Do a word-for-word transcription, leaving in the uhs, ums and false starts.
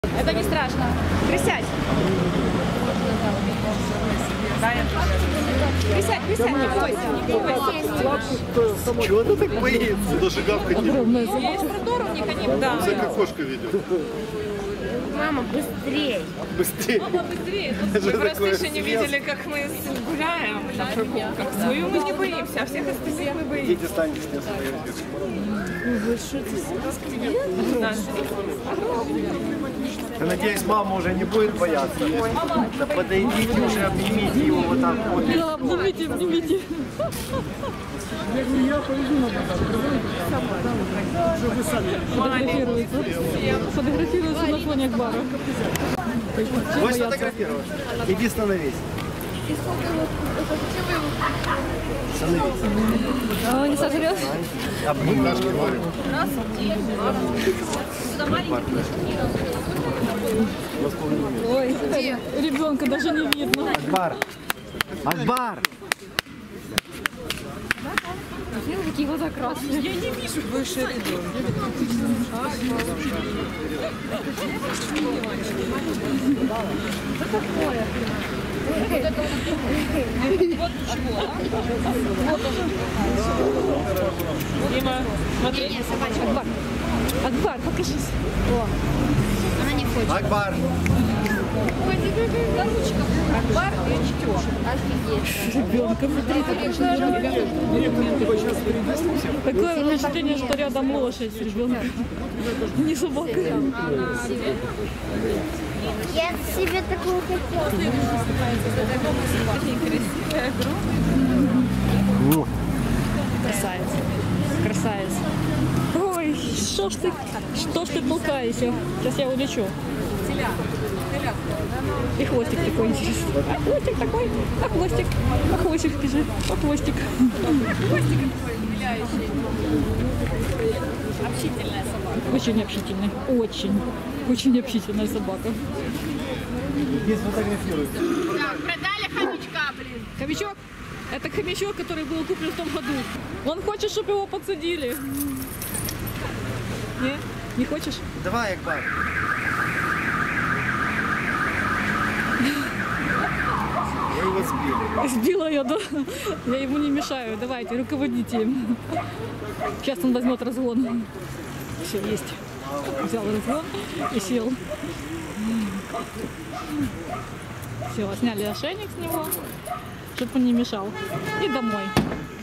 Это не страшно. Присядь. Присядь, присядь, не бойся, не бойся. Чего ты так боится? Даже гавкать не будет. Есть продор у них, они... Да. Как кошка ведет. Мама, быстрее. Быстрее. Мама, быстрее. Мы просто еще не видели, как мы гуляем на прогулках. Свою мы не боимся, а всех остальных мы боимся. Идите, станьте с ней Да. Я надеюсь, мама уже не будет бояться. Да подойдите уже, обнимите его вот так вот. Да, обнимите, обнимите. Я говорю, я повезу на базар. Чтобы вы сами. Фотографируется. Фотографируется на фоне Акбара. Будешь фотографировать? Иди становись. Становись. А он не сожрет? Обнимашки варим. Ой, ребенка даже не видно. Акбар! Акбар! Смотри, какие глаза красные. Я не вижу выше рядом. Что такое? Дима, смотри. Акбар, Акбар, покажись. О. Она не хочет. Акбар! Акбар и чтёшь. Офигеть. Ребенка, смотри, такое впечатление, что рядом лошадь с ребенком. Не собака. Я себе такую хотела. Красавец. Красавец. Ой, что ж ты, что ж ты толкаешься? Сейчас я улечу. И хвостик такой интересный. А хвостик такой, а хвостик, а хвостик бежит, а хвостик. Хвостик такой виляющий. Общительная собака. Очень общительная, очень, очень общительная собака. Иди сфотографируйте. Так, продали хомячка, блин. Хомячок? Это хомячок, который был куплен в том году. Он хочет, чтобы его подсадили. Не? Не хочешь? Давай, Акбар. Вы его сбили. Сбила я, да? Я ему не мешаю. Давайте, руководите им. Сейчас он возьмет разгон. Все, есть. Взял разгон и сел. Все, сняли ошейник с него, чтобы он не мешал. И домой.